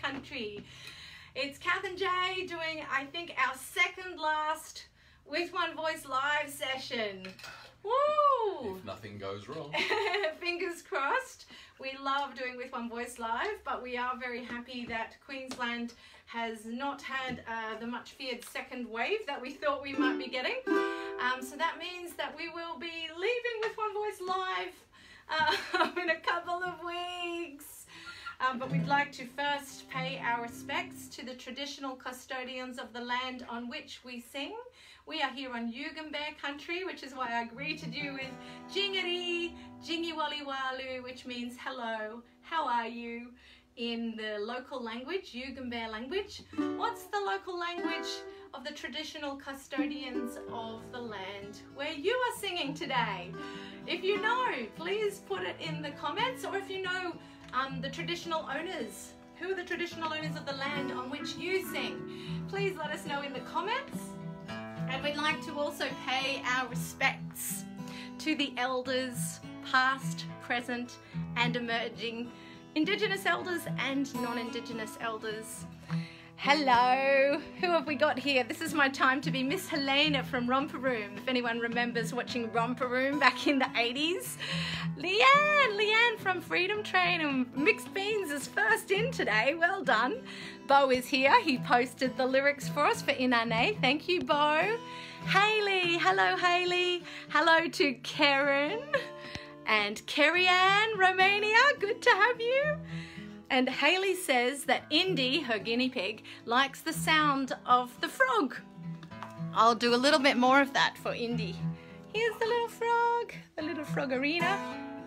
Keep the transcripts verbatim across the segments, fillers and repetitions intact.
Country. It's Kath and Jay doing, I think, our second last With One Voice live session. Woo! If nothing goes wrong. Fingers crossed. We love doing With One Voice live, but we are very happy that Queensland has not had uh, the much feared second wave that we thought we might be getting. Um, so that means that we will be leaving With One Voice live uh, in a couple of weeks. Um, but we'd like to first pay our respects to the traditional custodians of the land on which we sing. We are here on Yugambeh country, which is why I greeted you with Jingari, Jingiwaliwalu, which means hello, how are you, in the local language, Yugambeh language. What's the local language of the traditional custodians of the land where you are singing today? If you know, please put it in the comments, or if you know um, the traditional owners, who are the traditional owners of the land on which you sing, please let us know in the comments. And we'd like to also pay our respects to the elders, past, present, and emerging, Indigenous elders and non-Indigenous elders. Hello, who have we got here? This is my time to be Miss Helena from Romper Room. If anyone remembers watching Romper Room back in the eighties. Leanne, Leanne from Freedom Train, and Mixed Beans is first in today. Well done. Bo is here. He posted the lyrics for us for Inane. Thank you, Bo. Hayley, hello, Hayley. Hello to Karen and Kerry Ann, Romania. Good to have you. And Hayley says that Indy, her guinea pig, likes the sound of the frog. I'll do a little bit more of that for Indy. Here's the little frog, the little froggerina.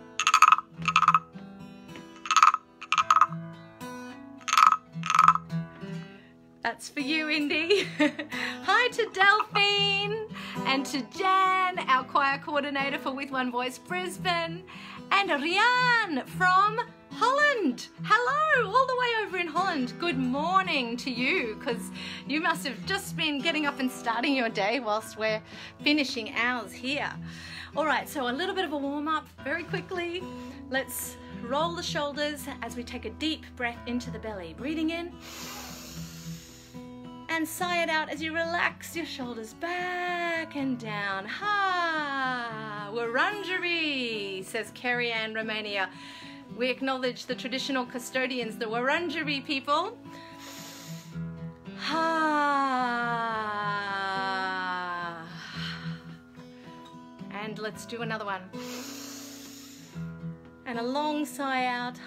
That's for you, Indy. Hi to Delphine and to Jan, our choir coordinator for With One Voice Brisbane, and Rian from Holland. Hello, all the way over in Holland. Good morning to you, because you must have just been getting up and starting your day whilst we're finishing ours here. All right, so a little bit of a warm-up very quickly. Let's roll the shoulders as we take a deep breath into the belly. Breathing in. And sigh it out as you relax your shoulders back and down. Ha! Wurundjeri, says Kerry Ann, Romania. We acknowledge the traditional custodians, the Wurundjeri people. Ha! And let's do another one. And a long sigh out.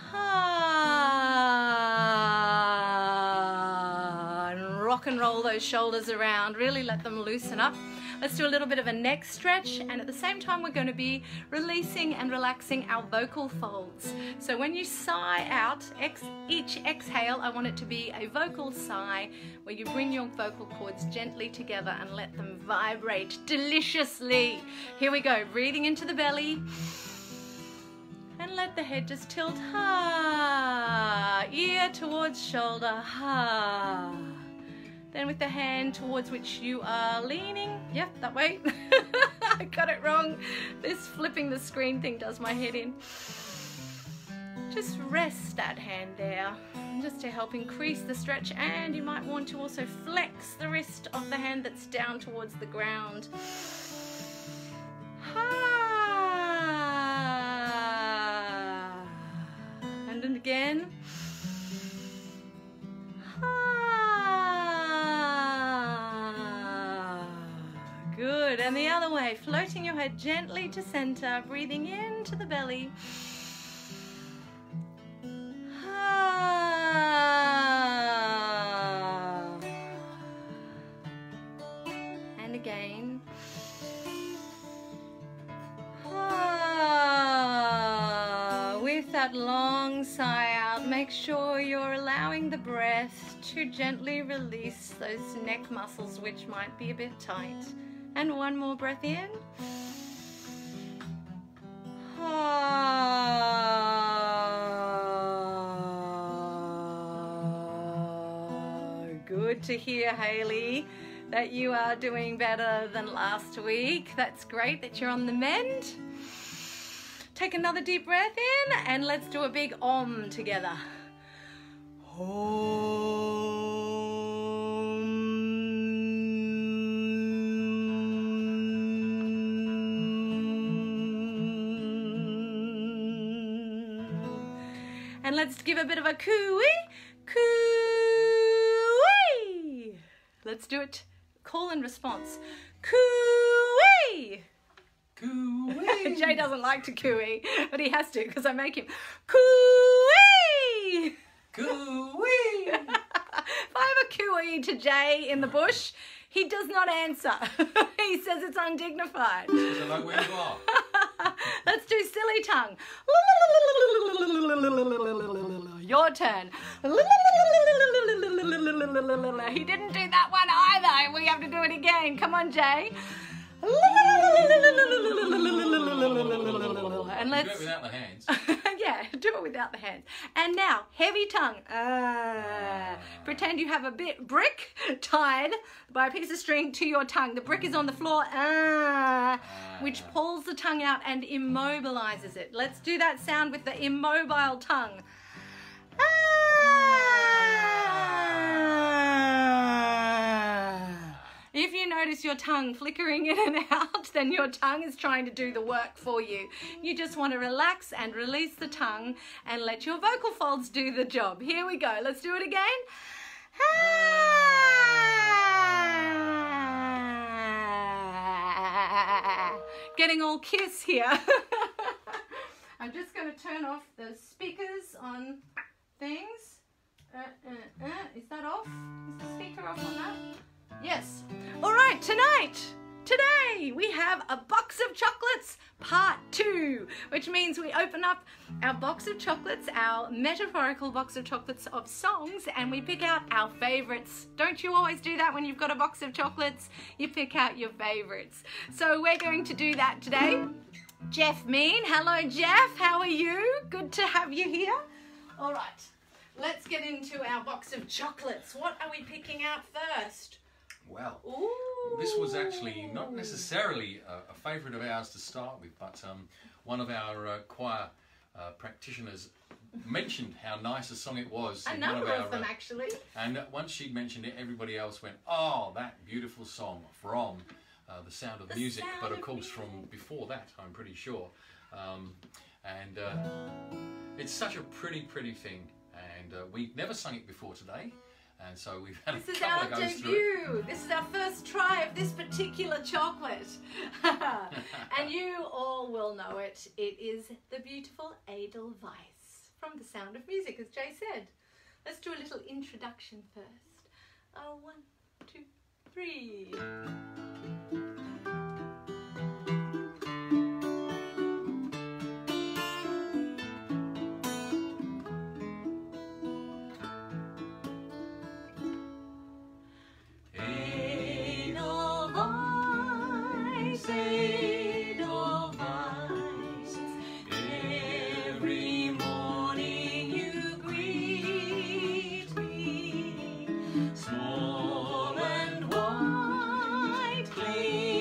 Ha! And rock and roll those shoulders around. Really let them loosen up. Let's do a little bit of a neck stretch, and at the same time we're going to be releasing and relaxing our vocal folds. So when you sigh out, ex each exhale, I want it to be a vocal sigh where you bring your vocal cords gently together and let them vibrate deliciously. Here we go, breathing into the belly. And let the head just tilt, ha, ear towards shoulder, ha. Then with the hand towards which you are leaning, yep, that way. I got it wrong. This flipping the screen thing does my head in. Just rest that hand there, just to help increase the stretch, and you might want to also flex the wrist of the hand that's down towards the ground. Ha. And then again. Good, and the other way, floating your head gently to center, breathing into the belly. And again. With that long sigh out, make sure you're allowing the breath to gently release those neck muscles which might be a bit tight. And one more breath in. Good to hear, Hayley, that you are doing better than last week. That's great that you're on the mend. Take another deep breath in, and let's do a big om together. Om. And let's give a bit of a cooey, cooey. Let's do it. Call and response. Cooey. Cooey. Jay doesn't like to cooey, but he has to because I make him cooey. Cooey. If I have a cooey to Jay in the bush, he does not answer. He says it's undignified. Because I know where you are. Let's do silly tongue. Your turn. He didn't do that one either. We have to do it again. Come on, Jay. And let's do it without the hands. yeah, do it without the hands. And now, heavy tongue. Uh, pretend you have a bit brick tied by a piece of string to your tongue. The brick is on the floor, uh, which pulls the tongue out and immobilizes it. Let's do that sound with the immobile tongue. Ah. If you notice your tongue flickering in and out, then your tongue is trying to do the work for you. You just want to relax and release the tongue and let your vocal folds do the job. Here we go. Let's do it again. Getting all kiss here. I'm just going to turn off the speakers on things. Uh, uh, uh. Is that off? Is the speaker off on that? Yes. All right, tonight, today, we have a box of chocolates part two, which means we open up our box of chocolates, our metaphorical box of chocolates of songs, and we pick out our favorites. Don't you always do that when you've got a box of chocolates? You pick out your favorites. So we're going to do that today. Jeff Mean. Hello, Jeff. How are you? Good to have you here. All right, let's get into our box of chocolates. What are we picking out first? Well, Ooh. This was actually not necessarily a, a favourite of ours to start with, but um, one of our uh, choir uh, practitioners mentioned how nice a song it was. A in number one of, our, of them, uh, actually. And once she mentioned it, everybody else went, oh, that beautiful song from uh, The Sound of The Music, Sound but of of course Music. from before that, I'm pretty sure. Um, and uh, it's such a pretty, pretty thing, and uh, we've never sung it before today. And so we've had This a is couple our of goes through it. debut. This is our first try of this particular chocolate. And you all will know it. It is the beautiful Edelweiss from The Sound of Music, as Jay said. Let's do a little introduction first. Oh, one, two, three. Small and white, clean.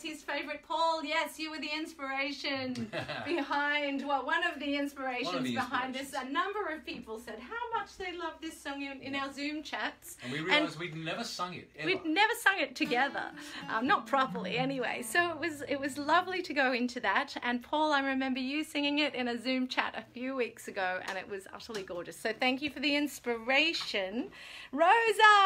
his favourite. Paul, yes, you were the inspiration behind, well, one of the inspirations One of the behind this. inspirations. A number of people said how much they love this song in, in our Zoom chats. And we realised we'd never sung it, ever. We'd never sung it together, um, not properly anyway. So it was it was lovely to go into that. And Paul, I remember you singing it in a Zoom chat a few weeks ago, and it was utterly gorgeous. So thank you for the inspiration. Rosa,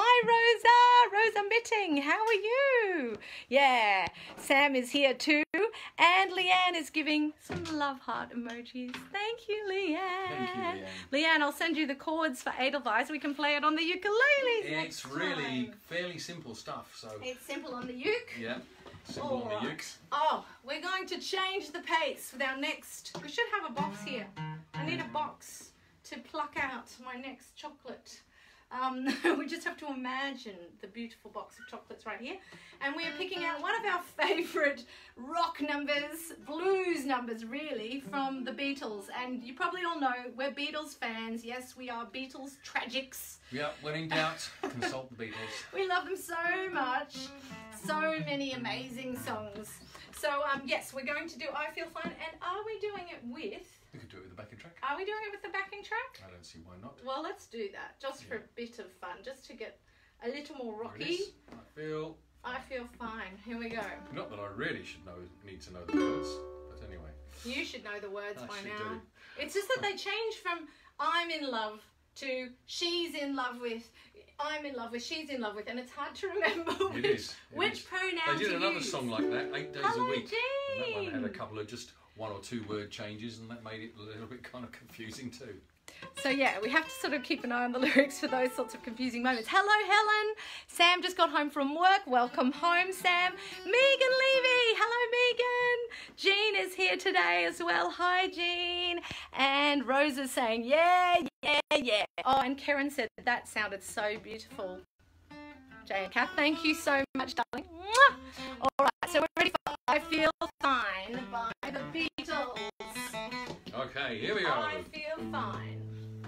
hi Rosa, Rosa Mitting, how are you? Yeah, Sam is here too, and Leanne is giving some love heart emojis. Thank you, Leanne. Thank you, Leanne, I'll send you the chords for Edelweiss. We can play it on the ukuleles next It's really time. fairly simple stuff, so It's simple on the uke. yeah, simple on the Alright. ukes. Oh, we're going to change the pace with our next... We should have a box here. I need a box to pluck out my next chocolate. Um, we just have to imagine the beautiful box of chocolates right here. And we are picking out one of our favourite rock numbers, blues numbers really, from the Beatles. And you probably all know we're Beatles fans. Yes, we are Beatles tragics. Yeah, when in doubt, consult the Beatles. We love them so much. So many amazing songs. So, um, yes, we're going to do I Feel Fine. And are we doing it with... We could do it with the backing track. Are we doing it with the backing track? I don't see why not. Well, let's do that, just for Yeah. a bit of fun, just to get a little more There it rocky. is. I feel, I Feel Fine. Here we go. not that I really should know, need to know the words, but anyway. You should know the words I by should now. do. It's just that they change from I'm in love to she's in love with, I'm in love with, she's in love with, and it's hard to remember It which, is, it which is. pronoun They did to another use. song like that, eight days Hello, a week. And that one had a Jean. couple of just one or two word changes, and that made it a little bit kind of confusing too. So yeah, we have to sort of keep an eye on the lyrics for those sorts of confusing moments. Hello, Helen. Sam just got home from work. Welcome home, Sam. Megan Levy. Hello, Megan. Jean is here today as well. Hi, Jean. And Rosa's saying, yeah, yeah, yeah. Oh, and Karen said that sounded so beautiful. Jay and Kath, thank you so much, darling. Mwah! All right, so we're ready for I Feel Fine by the Beatles. Okay, here we go. I Feel Fine.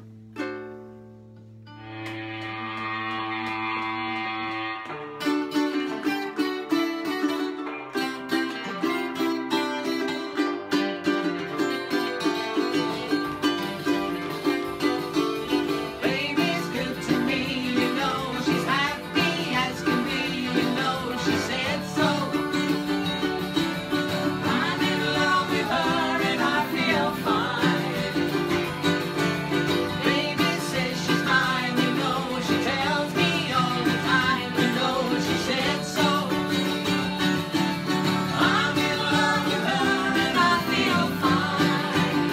Baby's good to me, you know. She's happy as can be, you know. She said so. I'm in love with her and I feel fine. Baby says she's mine, you know. She tells me all the time, you know. She said so. I'm in love with her and I feel fine.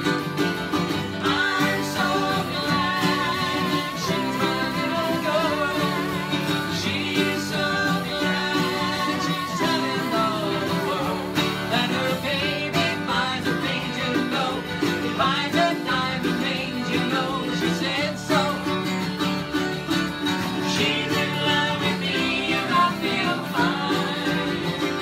I'm so glad she's my little girl. She's so glad she's telling all the world that her baby buys a thing to know. He buys a diamond ring, you know. She said so. She's in love with me and I feel fine.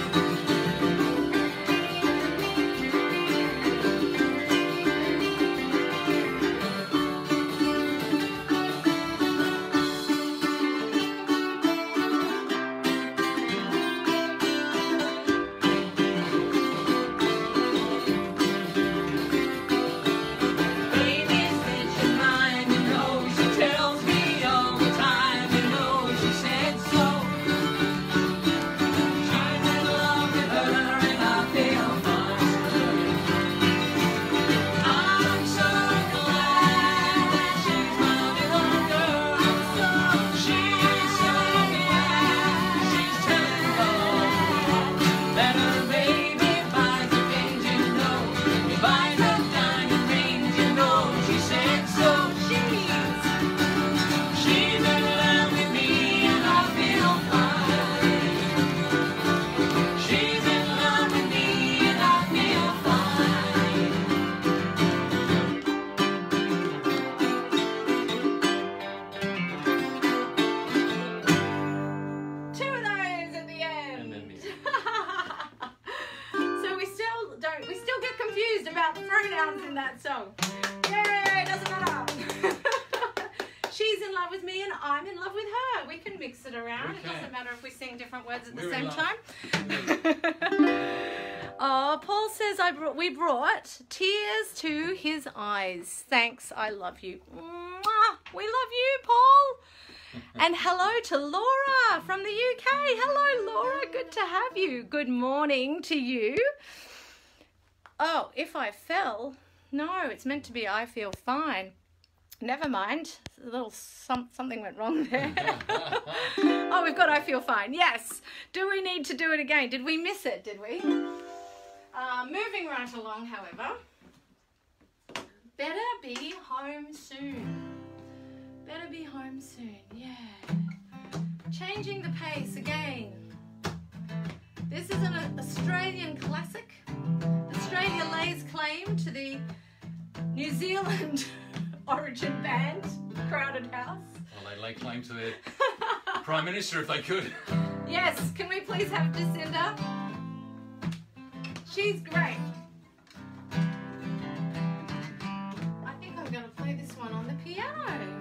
Baby said she's mine, you know. She tells me all the time, you know. She said so. She's in love with her and I feel fine. I'm so glad she's my little girl. She's so glad she's telling all that her baby buys a thing, you know. He buys a diamond ring, you know. She said so. She's she's in love with me and I feel fine. She's in love with me and I feel fine. Two of those at the end. And then So we still don't, we still get confused about the pronouns in that song. Yay, doesn't matter. she's in love with me and I'm in love with her. We can mix it around. We It can. doesn't matter if we sing different words at We're the in same love. time. Oh, Paul says I brought, we brought tears to his eyes. Thanks, I love you. Mwah! We love you, Paul. And hello to Laura from the U K. Hello, Laura. Good to have you. Good morning to you. Oh, if I fell. No, it's meant to be I feel fine. Never mind. A little some, something went wrong there. Oh, we've got I feel fine. Yes. Do we need to do it again? Did we miss it? Did we? Uh, moving right along, however. Better be home soon. Better be home soon. Yeah. Changing the pace again. This is an Australian classic. Australia lays claim to the New Zealand origin band, Crowded House. Well, they lay claim to their Prime Minister if they could. Yes, can we please have Jacinda? She's great. I think I'm going to play this one on the piano.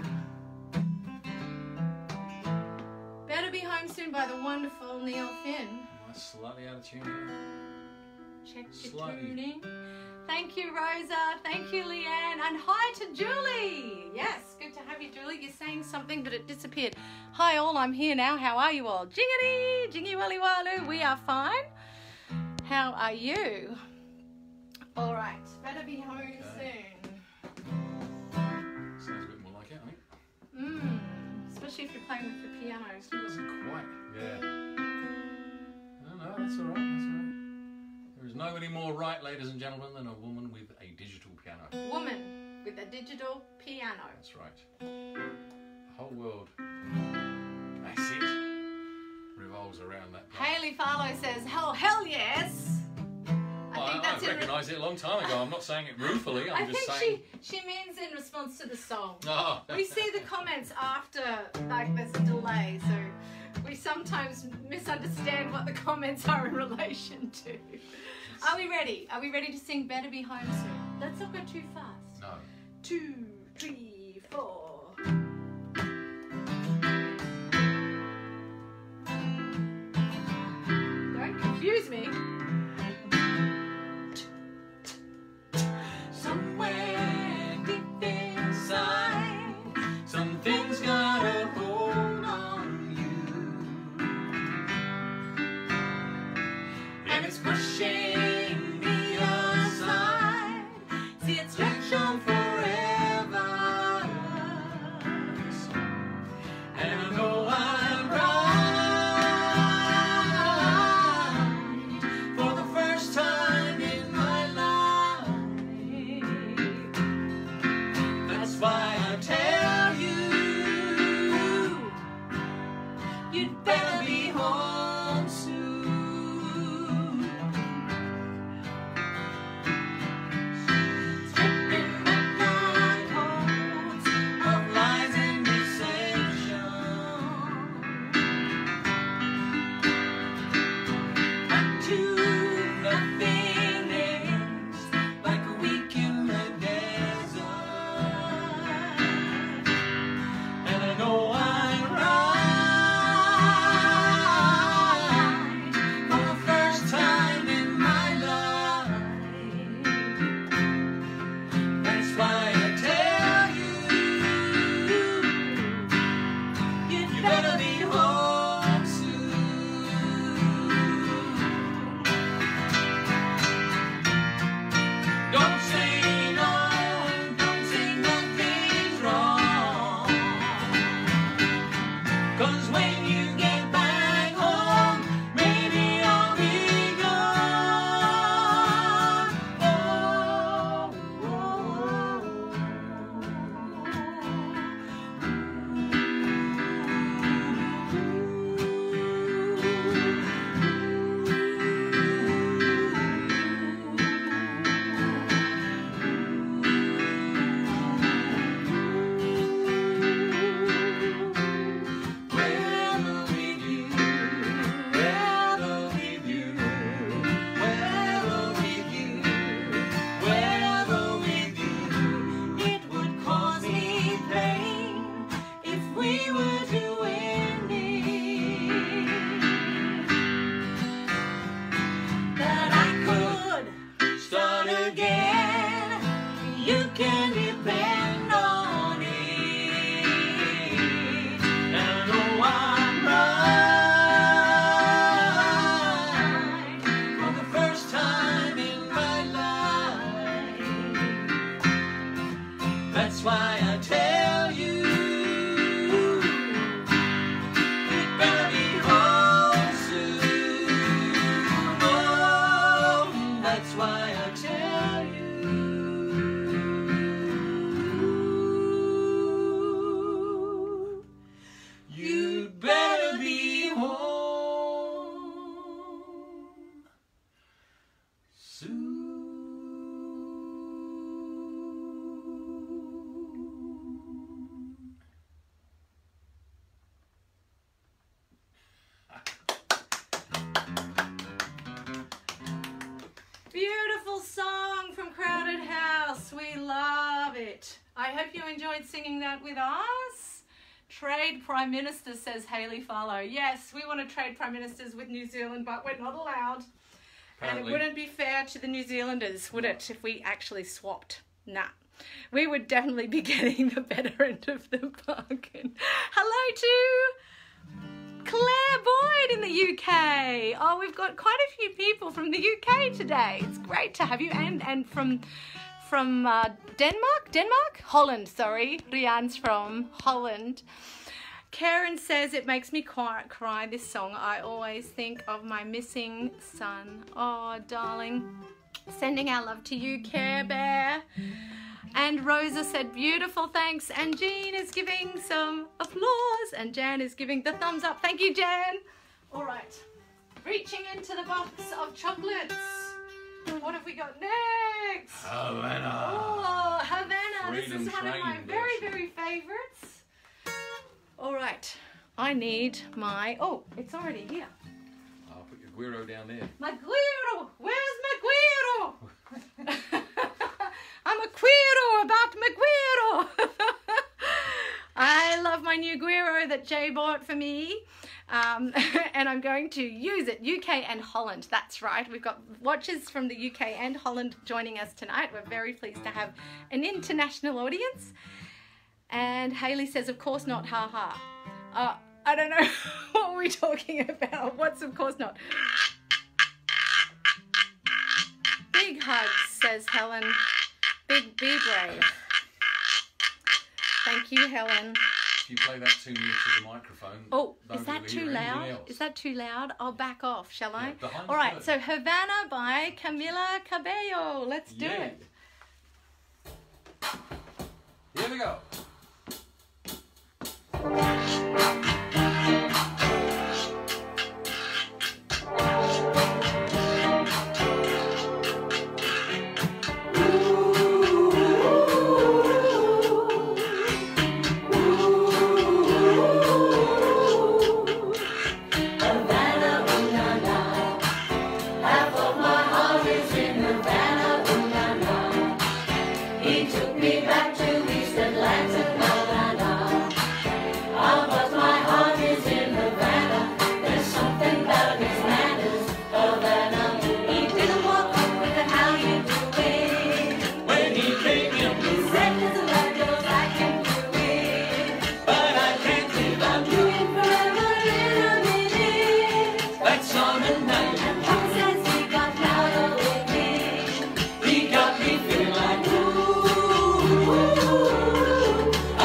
Better Be Home Soon by the wonderful Neil Finn. Nice, slightly out of tune here. Check your Slightly. tuning. Thank you, Rosa. Thank you, Leanne. And hi to Julie. Yes, good to have you, Julie. You're saying something, but it disappeared. Hi, all. I'm here now. How are you all? Jingity, jingy wally waloo. We are fine. How are you? All right. Better be home Okay. soon. Sounds a bit more like it, I think. Mmm. Especially if you're playing with the piano. Still doesn't quite. Yeah. No, no, that's all right. That's all right. There is nobody more right, ladies and gentlemen, than a woman with a digital piano. Woman with a digital piano. That's right. The whole world, that's it, revolves around that piano. Haley Farlow says, "Oh, hell yes." I Well, think I, that's I in re- recognised it a long time ago. I'm not saying it ruefully. I'm I just think saying. she she means in response to the song. Oh. We see the comments after, like there's a delay, so we sometimes misunderstand what the comments are in relation to. Are we ready? Are we ready to sing Better Be Home Soon? Let's not go too fast. No. Two, three, four. Don't confuse me. Somewhere deep inside, something's got a hold on you, and it's pushing me aside. See it stretch on forever. That's why I tell you, you'd better be home soon. Oh, that's why I tell you, you'd better be home soon. Beautiful song from Crowded House. We love it. I hope you enjoyed singing that with us. Trade Prime Minister, says Hayley Farlow. Yes, we want to trade Prime Ministers with New Zealand, but we're not allowed. And it Apparently. wouldn't be fair to the New Zealanders, would it, if we actually swapped? Nah. We would definitely be getting the better end of the bargain. Hello to Claire Boyd in the U K. Oh, we've got quite a few people from the U K today. It's great to have you. And and from from uh, Denmark? Denmark? Holland, sorry. Rian's from Holland. Karen says, it makes me cry, cry, this song. I always think of my missing son. Oh, darling. Sending our love to you, Care Bear. And Rosa said, beautiful, thanks. And Jean is giving some applause. And Jan is giving the thumbs up. Thank you, Jan. All right. Reaching into the box of chocolates. What have we got next? Havana. Oh, Havana. Freedom This is one of my Training very, version. very favourites. All right. I need my... Oh, it's already here. I'll put your Guiro down there. My Guiro. Where's my Guiro? I'm a Guiro about my Guiro. I love my new Guiro that Jay bought for me. Um, and I'm going to use it. U K and Holland, that's right. We've got watchers from the U K and Holland joining us tonight. We're very pleased to have an international audience. And Hayley says, of course not, ha ha. Uh, I don't know what are we talking about. What's of course not? Big hugs, says Helen. Big, be brave. Thank you, Helen. If you play that too near to the microphone, Oh, nobody is that will too hear anything loud? else. Is that too loud? I'll back off, shall I? Yeah, behind All the right, curtain. so Havana by Camila Cabello. Let's do Yeah. it. Here we go. Havana, ooh la la. Half of my heart is in Havana, ooh la la. He took me back to East Atlanta, la la la. Ah, but my heart is in Havana. There's something about his manners, Havana. He didn't walk up with a how you doing. When he came in, he said, there's a lot of girls I can do it, but I can't live. I'm doing forever in a minute. That's on a night. And Pop says he got louder with me. He got me feeling like ooh,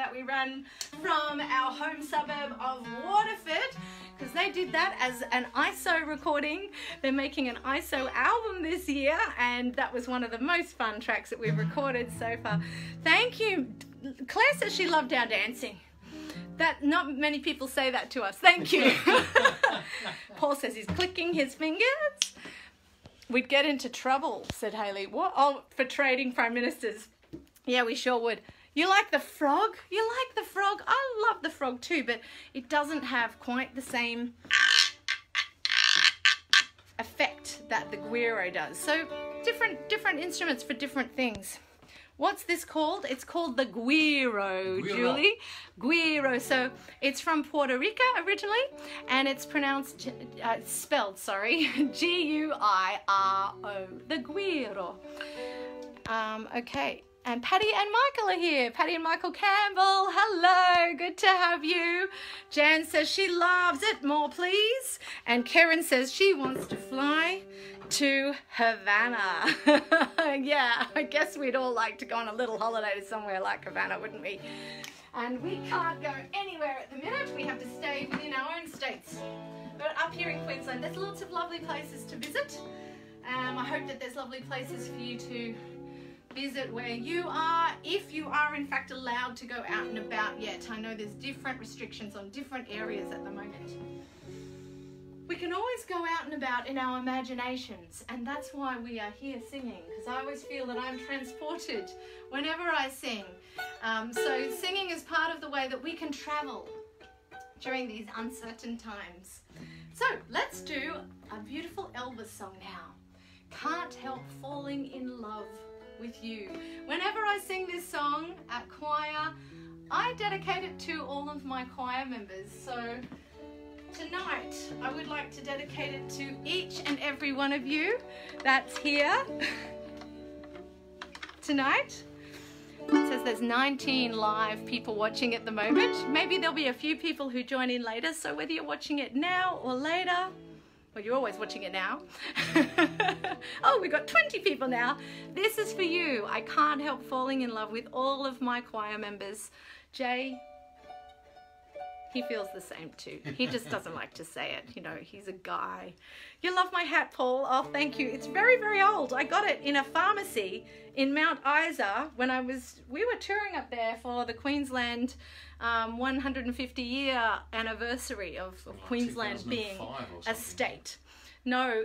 that we ran from our home suburb of Waterford, because they did that as an I S O recording. They're making an I S O album this year, and that was one of the most fun tracks that we've recorded so far. Thank you. Claire says she loved our dancing. That not many people say that to us. Thank you. Paul says he's clicking his fingers. We'd get into trouble, said Hayley. What? Oh, for trading prime ministers. Yeah, we sure would. You like the frog? You like the frog? I love the frog too, but it doesn't have quite the same effect that the guiro does. So different different instruments for different things. What's this called? It's called the guiro, Guiro. Julie. Guiro. So it's from Puerto Rico originally, and it's pronounced, uh, spelled, sorry, G U I R O. The guiro. Um, okay. And Patty and Michael are here. Patty and Michael Campbell, hello, good to have you. Jan says she loves it, more please. And Karen says she wants to fly to Havana. Yeah, I guess we'd all like to go on a little holiday to somewhere like Havana, wouldn't we? And we can't go anywhere at the minute. We have to stay within our own states. But up here in Queensland, there's lots of lovely places to visit. Um, I hope that there's lovely places for you to visit where you are, if you are in fact allowed to go out and about yet. I know there's different restrictions on different areas at the moment. We can always go out and about in our imaginations, and that's why we are here singing, because I always feel that I'm transported whenever I sing. Um, so singing is part of the way that we can travel during these uncertain times. So let's do a beautiful Elvis song now. Can't Help Falling in Love with You. Whenever I sing this song at choir, I dedicate it to all of my choir members. So tonight I would like to dedicate it to each and every one of you that's here tonight. It says there's nineteen live people watching at the moment. Maybe there'll be a few people who join in later, so whether you're watching it now or later, well, you're always watching it now. Oh, we've got twenty people now. This is for you. I can't help falling in love with all of my choir members. Jay, he feels the same too. He just doesn't like to say it. You know, he's a guy. You love my hat, Paul. Oh, thank you. It's very, very old. I got it in a pharmacy in Mount Isa when I was, we were touring up there for the Queensland um, one hundred fifty year anniversary of, of Oh, Queensland being two thousand five or a something. state. No,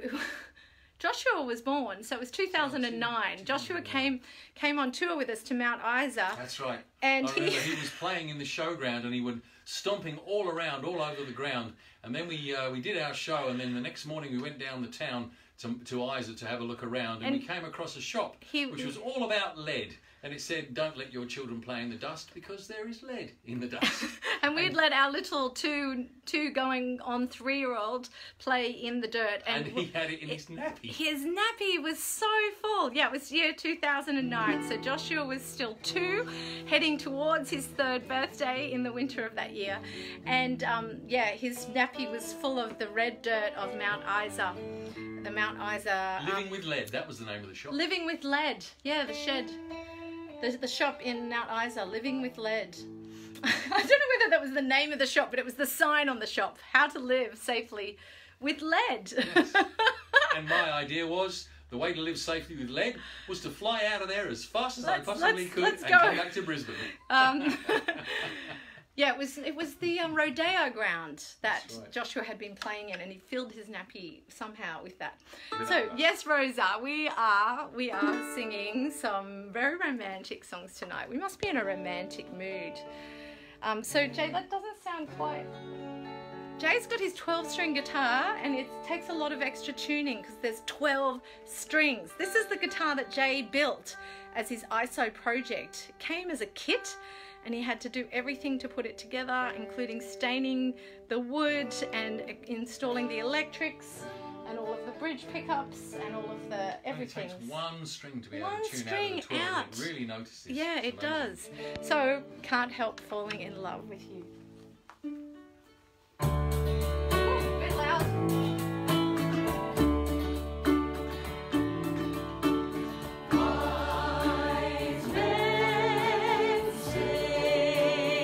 Joshua was born, so it was two thousand nine. Joshua came came on tour with us to Mount Isa. That's right. And I remember he- he was playing in the showground, and he would stomping all around, all over the ground. And then we uh, we did our show, and then the next morning we went down the town to, to Isa to have a look around, and, And we came across a shop he- which was all about lead. And it said, don't let your children play in the dust because there is lead in the dust. And we'd let our little two two going on three year old play in the dirt. And he had it in his nappy. His nappy was so full. Yeah, it was year two thousand nine. So Joshua was still two, heading towards his third birthday in the winter of that year. And um, yeah, his nappy was full of the red dirt of Mount Isa. The Mount Isa. um, Living with Lead, that was the name of the shop. Living with Lead. Yeah, the shed. The, the shop in Mount Isa, Living with Lead. I don't know whether that was the name of the shop, but it was the sign on the shop. How to live safely with lead. Yes. And my idea was, the way to live safely with lead was to fly out of there as fast as Let's- I possibly let's- could let's and go. come back to Brisbane. um, yeah, it was it was the um, rodeo ground that That's right. Joshua had been playing in, and he filled his nappy somehow with that. With So that, right. yes, Rosa, we are we are singing some very romantic songs tonight. We must be in a romantic mood. Um, so Jay, that doesn't sound quite. Jay's got his twelve string guitar, and it takes a lot of extra tuning because there's twelve strings. This is the guitar that Jay built as his I S O project. It came as a kit, and he had to do everything to put it together, including staining the wood and installing the electrics and all of the bridge pickups and all of the It everything. takes one string to be able One to tune string out of the twelve. out. It really notices. Yeah, It's it amazing. does. So, can't help falling in love with you. Ooh, a bit loud. Wise men say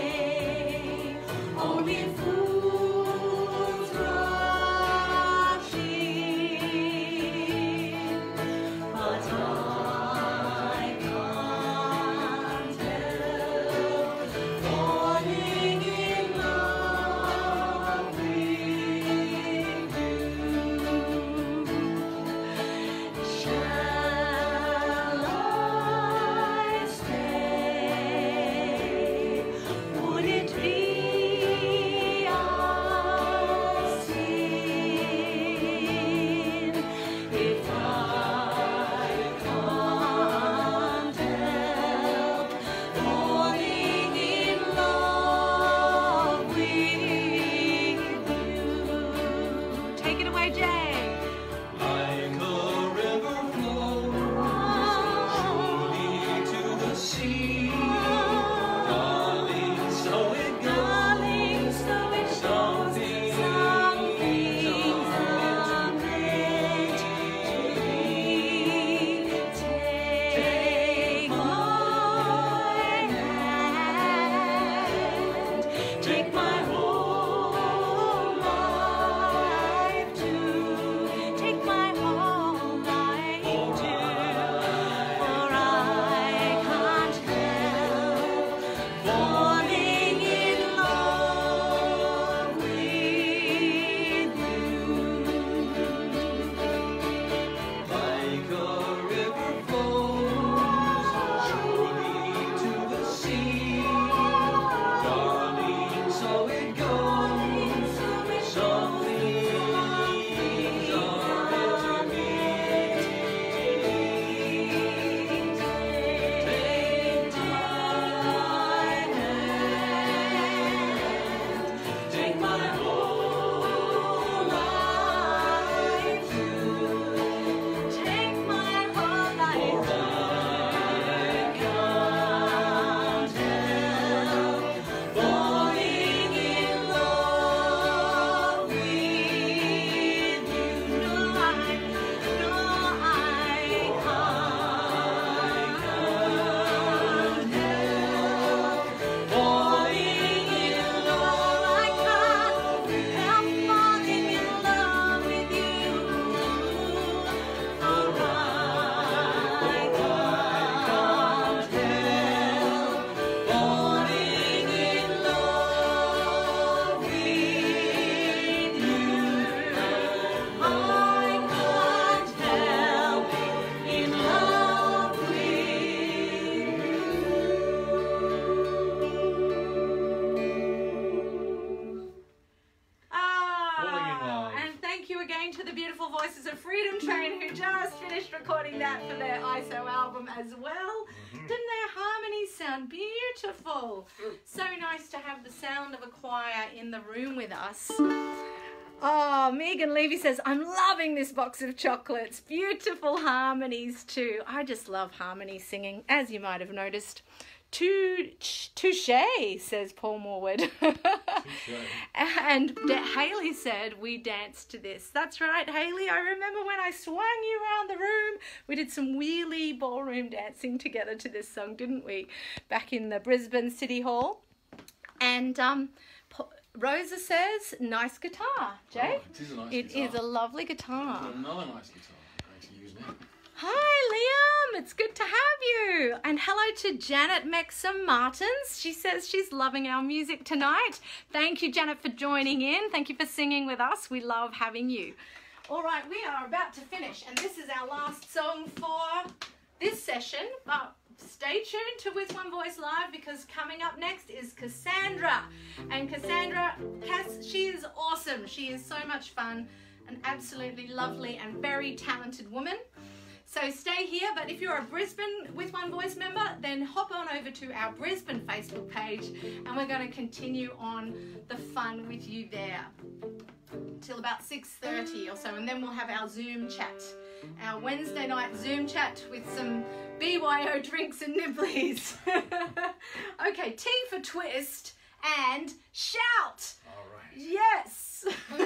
J J. Like a river flows surely to the sea, darling, so it goes. Darling, so it goes. Some things Some things are are meant to be. Take my hand, take my whole life too, take my whole life too, for I can't help falling in love with Like a river flows surely to the sea, darling, so it goes. Some things are meant to be. Take my hand, take my whole life too. Take my whole life. For I can't help falling in love with you. No, I, no, I can't. Can't help falling in love. I can't help falling in love with you. For I Can't help falling in love with you. I can't help in love with you. Falling in love. Ah, and thank you again to the beautiful voices of Freedom Train who just finished recording that for their I S O album as well. Didn't their harmonies sound beautiful? So nice to have the sound of a choir in the room with us. Oh, Megan Levy says, I'm loving this box of chocolates. Beautiful harmonies too. I just love harmony singing, as you might have noticed. Tou- Touche, says Paul Morwood. And D- Haley said, we danced to this. That's right, Haley. I remember when I swung you around the room. We did some wheelie ballroom dancing together to this song, didn't we? Back in the Brisbane City Hall. And um, Po- Rosa says, nice guitar, Jay. Oh, it is a nice It guitar. is a lovely guitar. Got another nice guitar I'm going to use now. Hi, Liam. It's good to have you. And hello to Janet Mexham Martins. She says she's loving our music tonight. Thank you, Janet, for joining in. Thank you for singing with us. We love having you. All right, we are about to finish, and this is our last song for this session. But stay tuned to With One Voice Live, because coming up next is Cassandra. And Cassandra, Cass, she is awesome. She is so much fun, an absolutely lovely and very talented woman. So stay here, but if you're a Brisbane With One Voice member, then hop on over to our Brisbane Facebook page, and we're going to continue on the fun with you there till about six thirty or so, and then we'll have our Zoom chat, our Wednesday night Zoom chat with some B Y O drinks and nibblies. Okay, T for twist and shout. All right. Yes.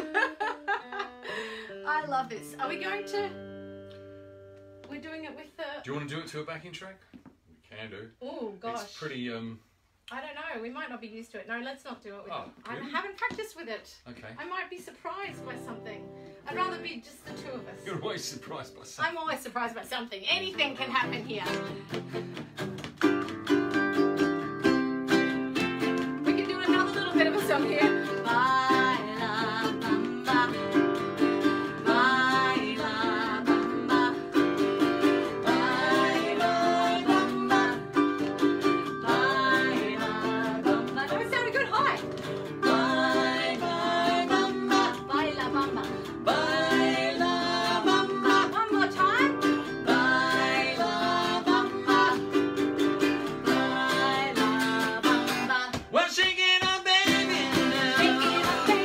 I love this. Are we going to... We're doing it with the... Do you want to do it to a backing track? We can do. Oh, gosh. It's pretty, um, I don't know. We might not be used to it. No, let's not do it with Oh, it. I really? haven't practiced with it. okay. I might be surprised by something. I'd rather be just the two of us. You're always surprised by something. I'm always surprised by something. Anything can happen here. We can do another little bit of a song here. Baila, bamba. Baila, bamba. Baila, bamba. Baila, bamba. That sounded good high. Baila, bamba. Baila, bamba. Baila bamba, One more time. baila bamba. Baila, bamba. Well, shake it up, baby, now. Shake it up,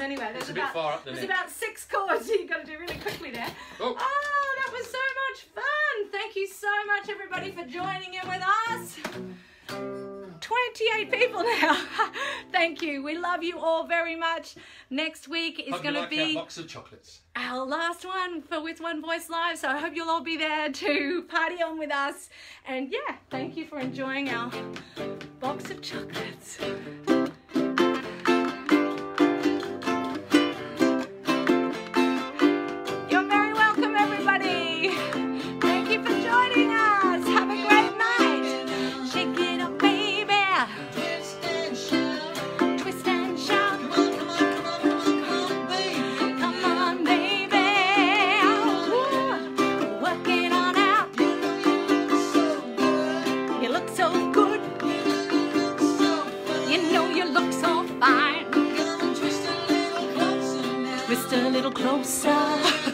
anyway. There's It's a bit about, far up the there's neck. about six chords you've got to do really quickly there. Oh. Oh, that was so much fun. Thank you so much, everybody, for joining in with us. twenty-eight people now. Thank you. We love you all very much. Next week is Hope going you to like our be box of chocolates. our last one for With One Voice Live. So I hope you'll all be there to party on with us. And yeah, thank you for enjoying our box of chocolates. You're very welcome, everybody. Thank you for joining us. Have a great night. Shake it up, baby. Twist and shout. Twist and shout. Come on, come on, come on, come on, come on, baby. Come on, baby. Woo. Work it on out. You look so good. You look so good. You look so fine. You know you look so fine. Come on, twist a little closer now. Twist a little closer.